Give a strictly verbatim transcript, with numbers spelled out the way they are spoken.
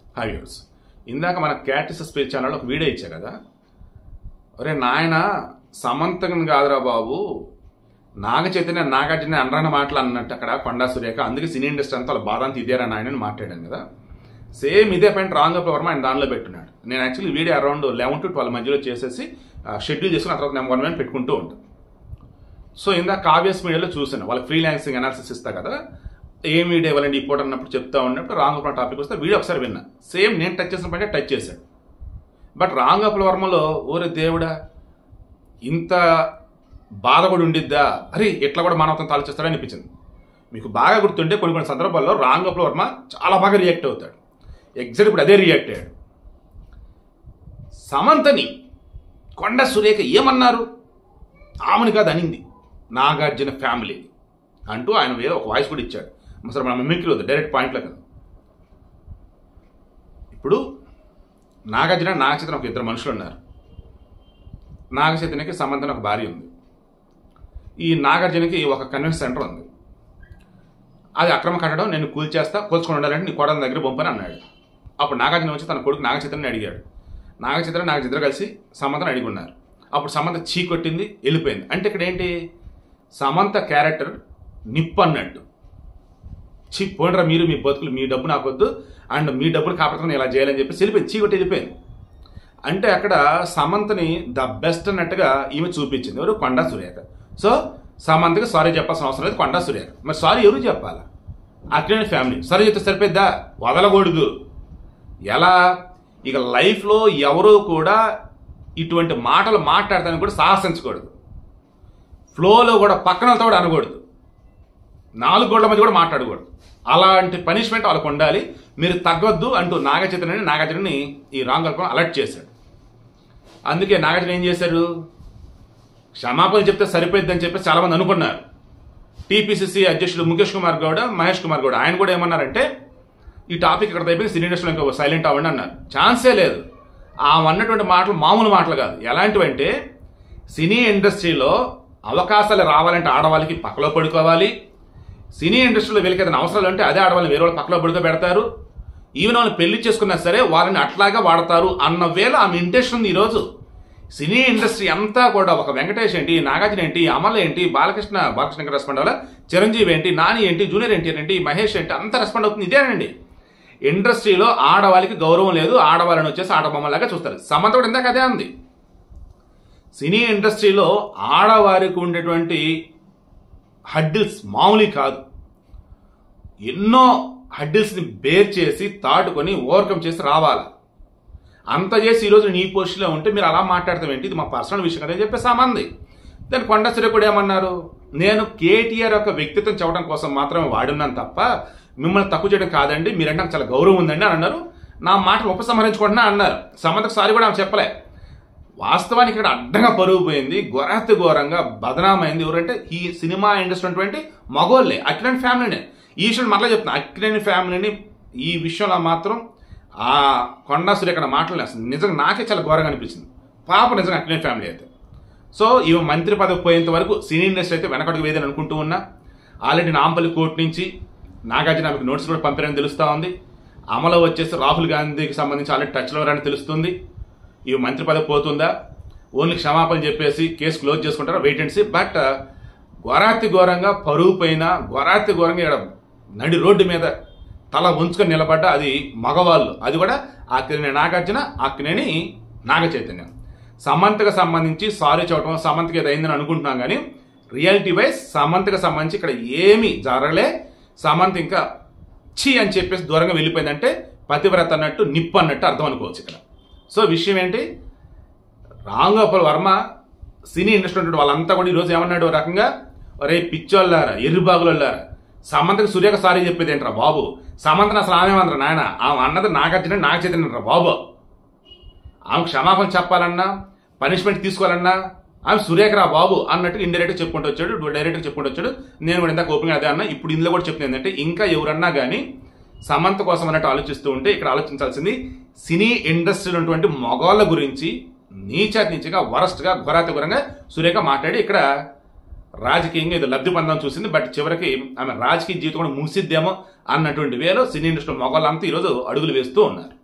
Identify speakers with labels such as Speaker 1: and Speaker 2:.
Speaker 1: Hi viewers, ఇందాక మన క్యాటిస్ speech ఛానల్లో ఒక వీడియో ఇచ్చా కదా. ఒరే నాయన, సమంతకం కాదురా బాబు, నాగ చైతన్య నాగార్జున అనరాని మాటలు అన్నట్టు అక్కడ కొండా సురేఖ, అందుకే సినీ ఇండస్ట్రీ అంతా వాళ్ళ బాధ అంతా ఇదేరా నాయనని మాట్లాడాను కదా. సేమ్ ఇదే పాయింట్ రాంగోపాల్ వర్మ ఆయన దానిలో పెట్టున్నాడు. నేను actually video around eleven to twelve మధ్యలో చేసేసి షెడ్యూల్ చేసుకుని ఆ తర్వాత నేను వన్ వన్ పెట్టుకుంటూ ఉంటాను. సో ఇందాక కావ్యస్ మీడియాలో చూసాను, వాళ్ళకి ఫ్రీలాన్సింగ్ అనాలిసిస్ ఇస్తా కదా, ఏం వీడియో ఇవ్వాలండి ఇప్పుడు అన్నప్పుడు చెప్తా ఉన్నప్పుడు రాంగోపాల్ టాపిక్ వస్తే వీడియో ఒకసారి విన్నా. సేమ్ నేను టచ్ చేసిన పాయింట్ టచ్ చేశాడు. బట్ రాంగోపాల్ వర్మలో ఓరే దేవుడా, ఇంత బాధ కూడా ఉండిద్దా, అరే ఇట్లా కూడా మానవత్వం ఆలోచిస్తాడని అనిపించింది. మీకు బాగా గుర్తుంటే కొన్ని కొన్ని సందర్భాల్లో రాంగోపాల్ వర్మ చాలా బాగా రియాక్ట్ అవుతాడు. ఎగ్జాక్ట్ ఇప్పుడు అదే రియాక్ట్ అయ్యాడు. సమంతని కొండ సురేఖ ఏమన్నారు, ఆమెను కాదు అనింది, నాగార్జున ఫ్యామిలీ అంటూ ఆయన వేరే ఒక వాయిస్ కూడా ఇచ్చాడు. అసలు మన మిమిక్రీ వద్దు, డైరెక్ట్ పాయింట్లో కదా. ఇప్పుడు నాగార్జున నాగచైతన్య ఒక ఇద్దరు మనుషులు ఉన్నారు. నాగచైతన్యకి సమంతన ఒక భార్య ఉంది. ఈ నాగార్జునకి ఒక కన్వెన్షన్ సెంటర్ ఉంది. అది అక్రమ కట్టడం, నేను కూల్చేస్తా, కూల్చుకొని ఉండాలంటే నీ కోడల దగ్గర పంపని అన్నాడు. అప్పుడు నాగార్జున వచ్చి తన కొడుకు నాగచైతన్యని అడిగాడు. నాగచైతన్య నాగచైతన్య కలిసి సమంతను అడిగి ఉన్నారు. అప్పుడు సమంత చీ కొట్టింది, వెళ్ళిపోయింది. అంటే ఇక్కడ ఏంటి, సమంత క్యారెక్టర్ నిప్పు అన్నట్టు. చీ పోండ్రా మీరు, మీ బతుకులు, మీ డబ్బు నాకొద్దు, అండ్ మీ డబ్బులు కాపాడుతున్నా ఇలా చేయాలని చెప్పి వెళ్ళిపోయింది, చీ కొట్టి వెళ్ళిపోయింది. అంటే అక్కడ సమంతని ద బెస్ట్ అన్నట్టుగా ఈమె చూపించింది. ఎవరు, కొండా సురేఖ. సో సమంతకి సారీ చెప్పాల్సిన అవసరం లేదు, కొండా సురేఖ. మరి సారీ ఎవరు చెప్పాలా, అక్కినేని ఫ్యామిలీ సారీ చెప్తే సరిపోద్దా, వదలకూడదు. ఎలా, ఇక లైఫ్లో ఎవరు కూడా ఇటువంటి మాటలు మాట్లాడతానికి కూడా సాహసించకూడదు. ఫ్లోలో కూడా పక్కనతో కూడా అనకూడదు, నాలుగు గోళ్ల మధ్య కూడా మాట్లాడకూడదు. అలాంటి పనిష్మెంట్ వాళ్ళకు ఉండాలి, మీరు తగ్గొద్దు అంటూ నాగచైతన్యని నాగార్జునని ఈ రాంగోపాల్ అలర్ట్ చేశాడు. అందుకే నాగార్జున ఏం చేశారు, క్షమాపణ చెప్తే సరిపోద్దని చెప్పి చాలా మంది అనుకున్నారు. టీపీసీసీ అధ్యక్షుడు ముఖేష్ కుమార్ గౌడ, మహేష్ కుమార్ గౌడ ఆయన కూడా ఏమన్నారంటే, ఈ టాపిక్ ఇక్కడ అయిపోయి సినీ ఇండస్ట్రీలో ఇంకా సైలెంట్ అవ్వండి అన్నారు. ఛాన్సే లేదు. ఆ అన్నటువంటి మాటలు మామూలు మాటలు కాదు. ఎలాంటివంటే, సినీ ఇండస్ట్రీలో అవకాశాలు రావాలంటే ఆడవాళ్ళకి పక్కలో పడుకోవాలి, సినీ ఇండస్ట్రీలో వీళ్ళకి ఏదైనా అవసరాలు అంటే అదే ఆడవాళ్ళని వేరే వాళ్ళు పక్కలో పడుకోబెడతారు, ఈవెన్ వాళ్ళని పెళ్లి చేసుకున్నా సరే వాళ్ళని అట్లాగా వాడతారు అన్న వేళ ఆమె ఇంటెన్షన్ ఉంది. ఈరోజు సినీ ఇండస్ట్రీ అంతా కూడా ఒక వెంకటేష్ ఏంటి, నాగార్జున ఏంటి, అమల్ ఏంటి, బాలకృష్ణ బాలకృష్ణ రెస్పాండ్ అవ్వాలి, చిరంజీవి ఏంటి, నాని ఏంటి, జూనియర్ ఎన్టీఆర్ ఏంటి, మహేష్ ఏంటి, అంతా రెస్పాండ్ అవుతుంది. ఇదేనండి ఇండస్ట్రీలో ఆడవాళ్ళకి గౌరవం లేదు, ఆడవాళ్ళని వచ్చేసి ఆడబొమ్మలాగా చూస్తారు. సమంత కూడా ఇందాక అదే ఉంది. సినీ ఇండస్ట్రీలో ఆడవారికి ఉండేటువంటి హడ్డిల్స్ మామూలు కాదు. ఎన్నో హడ్డిల్స్ని బేర్ చేసి తాటుకొని ఓవర్కమ్ చేసి రావాలి. అంత చేసి ఈరోజు నీ పోస్టులో ఉంటే మీరు అలా మాట్లాడతాం ఏంటి, ఇది మా పర్సనల్ విషయం కదా అని చెప్పేసి సామంది. దాని కొండా సురేఖ కూడా ఏమన్నారు, నేను కేటీఆర్ యొక్క వ్యక్తిత్వం చెప్పడం కోసం మాత్రమే వాడున్నాను తప్ప మిమ్మల్ని తక్కువ చేయడం కాదండి, మీరంటే నాకు చాలా గౌరవం ఉందండి అని అన్నారు. నా మాటలు ఉపసంహరించుకుంటున్నా అన్నారు. సమంతకు సారి కూడా ఆమె చెప్పలే. వాస్తవానికి ఇక్కడ అడ్డంగా పరుగు పోయింది, ఘోరాతి ఘోరంగా బదనామైంది. ఎవరంటే ఈ సినిమా ఇండస్ట్రీ అటువంటి మగోళ్ళే, అక్కినేని ఫ్యామిలీనే. ఈ విషయం మరలా చెప్తున్నా, అక్కినేని ఫ్యామిలీని ఈ విషయంలో మాత్రం ఆ కొండా సురేఖ మాటలు నిజంగా నాకే చాలా ఘోరంగా అనిపించింది. పాప నిజంగా అక్కినేని ఫ్యామిలీ అయితే. సో ఈ మంత్రి పదవి పోయేంత వరకు సినీ ఇండస్ట్రీ అయితే వెనకడుగు వేదని అనుకుంటూ ఉన్నా. ఆల్రెడీ నాంపల్లి కోర్టు నుంచి నాగార్జున ఆమెకు నోటీస్ కూడా పంపారని తెలుస్తూ ఉంది. అమలు వచ్చేసి రాహుల్ గాంధీకి సంబంధించి ఆల్రెడీ టచ్లో అని తెలుస్తుంది. ఈ మంత్రి పదవి పోతుందా, ఓన్లీ క్షమాపణ చెప్పేసి కేసు క్లోజ్ చేసుకుంటారా, వెయిట్ అండ్ సీ. బట్ ఘోరాతి ఘోరంగా పరుగు పైన ఘోరాతి ఘోరంగా ఇక్కడ నడి రోడ్డు మీద తల ఉంచుకొని నిలబడ్డ అది మగవాళ్ళు, అది కూడా అక్కినేని నాగార్జున, అక్కినేని నాగ చైతన్యం. సమంతకు సంబంధించి సారీ చెప్పడం, సమంతకి ఏది అయిందని అనుకుంటున్నాం కానీ రియాలిటీ వైజ్ సమంతకు సంబంధించి ఇక్కడ ఏమీ జరగలే. సమంత ఇంకా చీ అని చెప్పేసి దూరంగా వెళ్ళిపోయిందంటే పతివ్రత అన్నట్టు, నిప్పు అన్నట్టు అర్థం అనుకోవచ్చు ఇక్కడ. సో విషయం ఏంటి, రాంగోపాల్ వర్మ సినీ ఇండస్ట్రీ ఉంటాడు, వాళ్ళంతా కూడా ఈరోజు ఏమన్నాడు రకంగా, రే పిచ్చోళ్ళారా, ఎర్రిబాగులారా, సమంతకి సురేఖ సారీ చెప్పేది ఏంట్రా బాబు, సమంతను అసలు ఆమె అందరా నాయన, ఆమె అన్నది నాగార్జున నాగ చైతన్య బాబు. ఆమె క్షమాపణ చెప్పాలన్నా, పనిష్మెంట్ తీసుకోవాలన్నా ఆమె సురేఖరా బాబు అన్నట్టు ఇండైరెక్ట్గా చెప్పుకుంటూ వచ్చాడు, డైరెక్ట్గా చెప్పుకుంటూ వచ్చాడు. నేను కూడా ఇందాక ఓపెన్గా అదే అన్నా. ఇప్పుడు ఇందులో కూడా చెప్తుంది ఏంటంటే, ఇంకా ఎవరన్నా కానీ సమంత కోసం అన్నట్టు ఆలోచిస్తూ ఉంటే ఇక్కడ ఆలోచించాల్సింది సినీ ఇండస్ట్రీలో ఉన్నటువంటి మగవాళ్ళ గురించి నీచాతి నీచగా వరస్ట్గా ఘోరాతి ఘోరంగా సురేఖ మాట్లాడి ఇక్కడ రాజకీయంగా ఏదో లబ్ధి పొందాలని చూసింది. బట్ చివరికి ఆమె రాజకీయ జీవితం కూడా ముగిసిద్దేమో అన్నటువంటి వేలో సినీ ఇండస్ట్రీ మగవాళ్ళంతా ఈరోజు అడుగులు వేస్తూ ఉన్నారు.